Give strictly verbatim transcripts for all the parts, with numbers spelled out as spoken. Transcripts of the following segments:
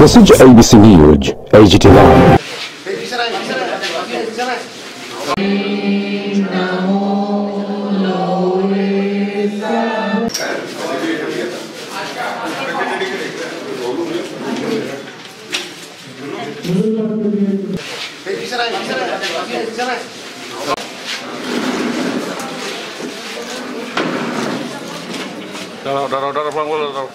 This is A B C News, H D one. Udah, udah, udah, pulang, pulang, pulang.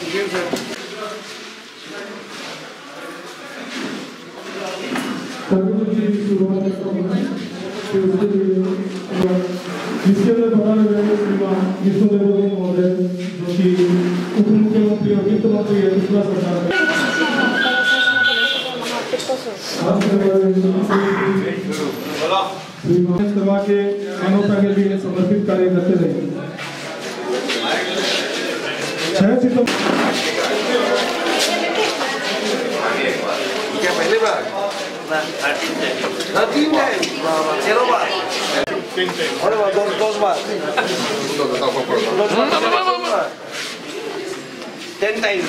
जिसके अंदर बड़ा नगर श्रीमान विष्णुदेव महोदय जो कि उप मुख्यमंत्री और वित्त मंत्री है दूसरा सरकार में सभा के मानवता के लिए समर्पित कार्य करते रहे। छह सितंबर क्या पहले बार तीन टाइम चलो बार अरे बार दस दस बार टेन टाइम्स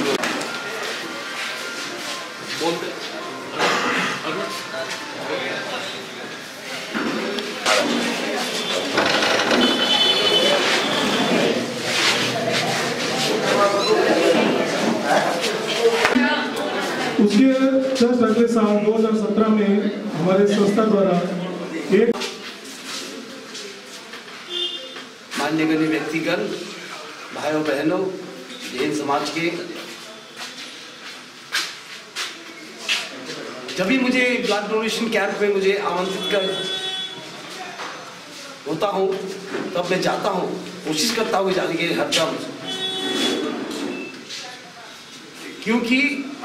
बोलते उसके जस्ट अगले साल दो हज़ार सत्रह में हमारे संस्था द्वारा एक मान्यगण्य व्यक्तिगण भाइयों बहनों जैन समाज के जब भी मुझे ब्लड डोनेशन कैंप में मुझे आमंत्रित कर होता हूँ तब मैं जाता हूँ, कोशिश करता हूँ जाने के हर दम, क्योंकि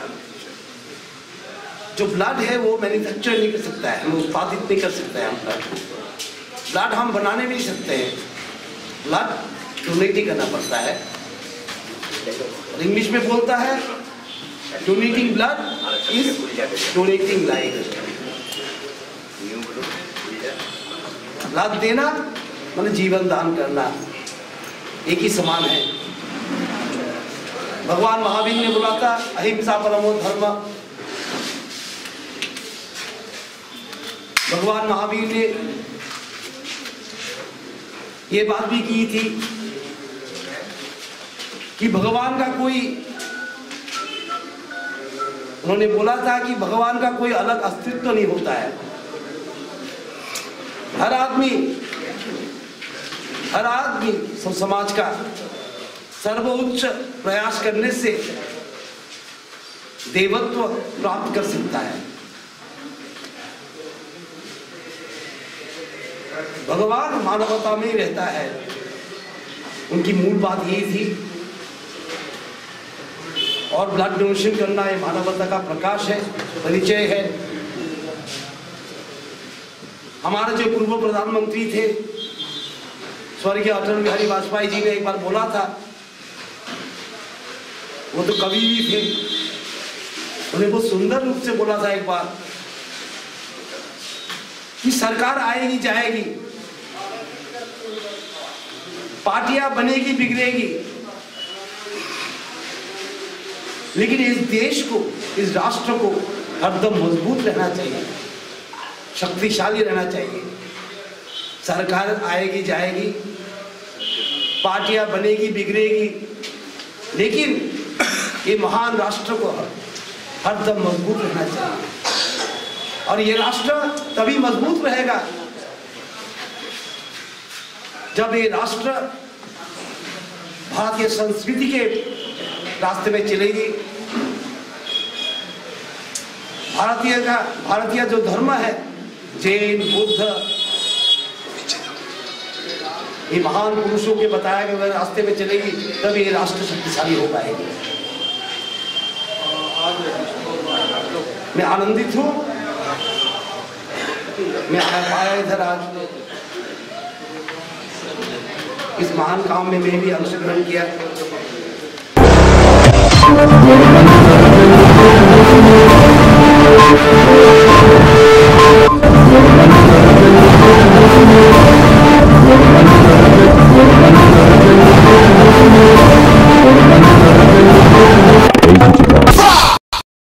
जो ब्लड है वो मैन्युफैक्चर नहीं कर सकता है, हम उत्पादित नहीं कर सकते हैं। हम ब्लड हम बनाने भी नहीं सकते हैं, ब्लड डोनेट ही करना पड़ता है। इंग्लिश में बोलता है donating blood is donating life. Blood देना मतलब जीवन दान करना, एक ही समान है। भगवान महावीर ने बोला था अहिंसा परमो धर्म। भगवान महावीर ने ये बात भी की थी कि भगवान का कोई, उन्होंने बोला था कि भगवान का कोई अलग अस्तित्व नहीं होता है। हर आदमी हर आदमी समाज का सर्वोच्च प्रयास करने से देवत्व प्राप्त कर सकता है। भगवान मानवता में ही रहता है, उनकी मूल बात यही थी। और ब्लड डोनेशन करना ये मानवता का प्रकाश है, परिचय है। हमारे जो पूर्व प्रधानमंत्री थे स्वर्गीय अटल बिहारी वाजपेयी जी ने एक बार बोला था, वो तो कवि भी थे, उन्हें बहुत सुंदर रूप से बोला था एक बार कि सरकार आएगी जाएगी, पार्टियां बनेगी बिगड़ेगी, लेकिन इस देश को, इस राष्ट्र को हरदम मजबूत रहना चाहिए, शक्तिशाली रहना चाहिए। सरकार आएगी जाएगी, पार्टियां बनेगी बिगड़ेगी, लेकिन ये महान राष्ट्र को हरदम मजबूत रहना चाहिए। और ये राष्ट्र तभी मजबूत रहेगा जब ये राष्ट्र भारतीय संस्कृति के रास्ते में चलेगी। भारतीय का भारतीय जो धर्म है, जैन बुद्ध, ये महान पुरुषों के बताया गए रास्ते में चलेगी, तब ये राष्ट्र शक्तिशाली हो पाएगी। मैं आनंदित हूँ मैं आया इधर आज, इस महान काम में मैं भी अंशग्रहण किया।